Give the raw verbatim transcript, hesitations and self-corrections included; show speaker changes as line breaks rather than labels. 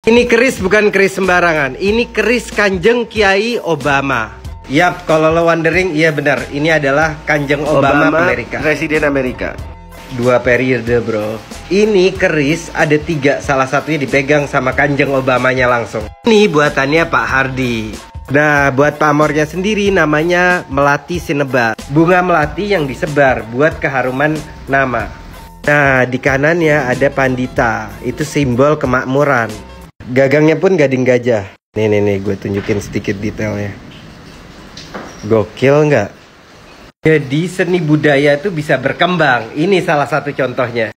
Ini keris bukan keris sembarangan. Ini keris Kanjeng Kiai Obama. Yap, kalau lo wondering, iya benar. Ini adalah Kanjeng Obama,
Obama
Amerika.
Presiden Amerika.
Dua periode, bro. Ini keris ada tiga. Salah satunya dipegang sama Kanjeng Obamanya langsung. Ini buatannya Pak Hardi. Nah, buat pamornya sendiri namanya melati sinebar. Bunga melati yang disebar buat keharuman nama. Nah, di kanannya ada pandita. Itu simbol kemakmuran. Gagangnya pun gading gajah. Nih, nih, nih, gue tunjukin sedikit detailnya. Gokil nggak? Jadi seni budaya itu bisa berkembang. Ini salah satu contohnya.